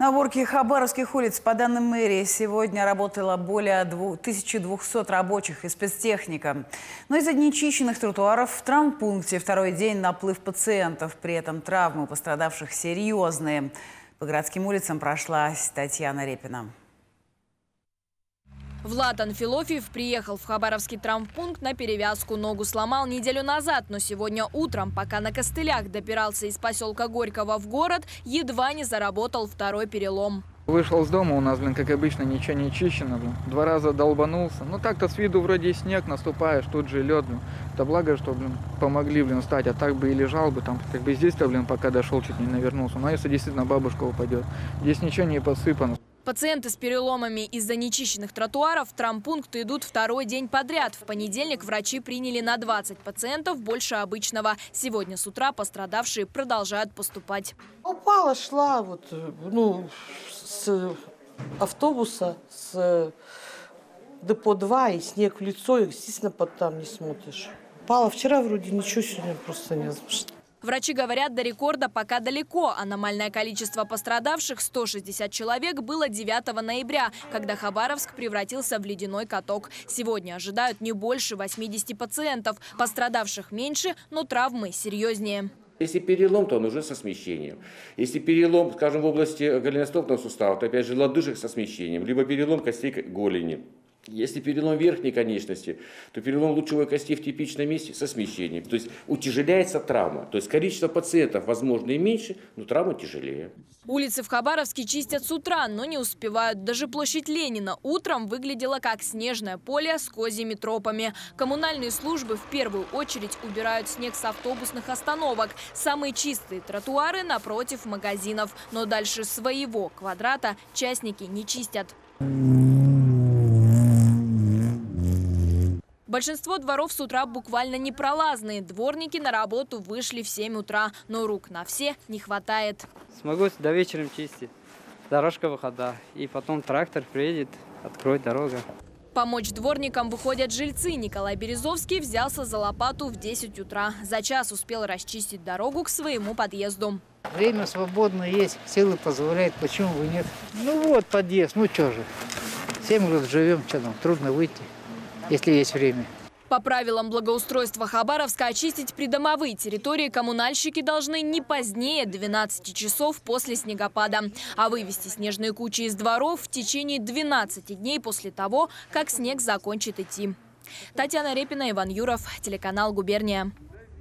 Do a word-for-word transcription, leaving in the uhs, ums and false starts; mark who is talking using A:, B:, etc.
A: На уборке хабаровских улиц, по данным мэрии, сегодня работало более тысячи двухсот рабочих и спецтехника. Но из-за нечищенных тротуаров в травмпункте второй день наплыв пациентов. При этом травмы пострадавших серьезные. По городским улицам прошлась Татьяна Репина.
B: Влад Анфилофьев приехал в хабаровский травмпункт на перевязку. Ногу сломал неделю назад, но сегодня утром, пока на костылях добирался из поселка Горького в город, едва не заработал второй перелом.
C: Вышел с дома, у нас, блин, как обычно, ничего не чищено, блин. Два раза долбанулся. Ну так-то с виду вроде снег, наступаешь, тут же лед, блин. Да благо, что, блин, помогли, блин, встать, а так бы и лежал бы там, как бы здесь-то, блин, пока дошел, чуть не навернулся. Ну, а если действительно бабушка упадет, здесь ничего не подсыпано.
B: Пациенты с переломами из-за нечищенных тротуаров в травмпункт идут второй день подряд. В понедельник врачи приняли на двадцать пациентов больше обычного. Сегодня с утра пострадавшие продолжают поступать.
D: Упала, шла вот, ну, с автобуса, с депо два, и снег в лицо, и, естественно, под там не смотришь. Упала вчера, вроде ничего, сегодня просто не знаю.
B: Врачи говорят, до рекорда пока далеко. Аномальное количество пострадавших, сто шестьдесят человек, было девятого ноября, когда Хабаровск превратился в ледяной каток. Сегодня ожидают не больше восьмидесяти пациентов. Пострадавших меньше, но травмы серьезнее.
E: Если перелом, то он уже со смещением. Если перелом, скажем, в области голеностопного сустава, то опять же лодыжек со смещением, либо перелом костей голени. Если перелом верхней конечности, то перелом лучевой кости в типичном месте со смещением. То есть утяжеляется травма. То есть количество пациентов, возможно, и меньше, но травма тяжелее.
B: Улицы в Хабаровске чистят с утра, но не успевают. Даже площадь Ленина утром выглядела как снежное поле с козьими тропами. Коммунальные службы в первую очередь убирают снег с автобусных остановок. Самые чистые тротуары напротив магазинов. Но дальше своего квадрата частники не чистят. Большинство дворов с утра буквально непролазные. Дворники на работу вышли в семь утра, но рук на все не хватает.
F: Смогу до вечера чистить. Дорожка выхода. И потом трактор приедет, откроет дорогу.
B: Помочь дворникам выходят жильцы. Николай Березовский взялся за лопату в десять утра. За час успел расчистить дорогу к своему подъезду.
G: Время свободно есть, силы позволяют, почему бы нет. Ну вот подъезд, ну что же. Семь лет живем, что там, трудно выйти, если есть время.
B: По правилам благоустройства Хабаровска очистить придомовые территории коммунальщики должны не позднее двенадцати часов после снегопада. А вывести снежные кучи из дворов в течение двенадцати дней после того, как снег закончит идти. Татьяна Репина, Иван Юров, телеканал «Губерния».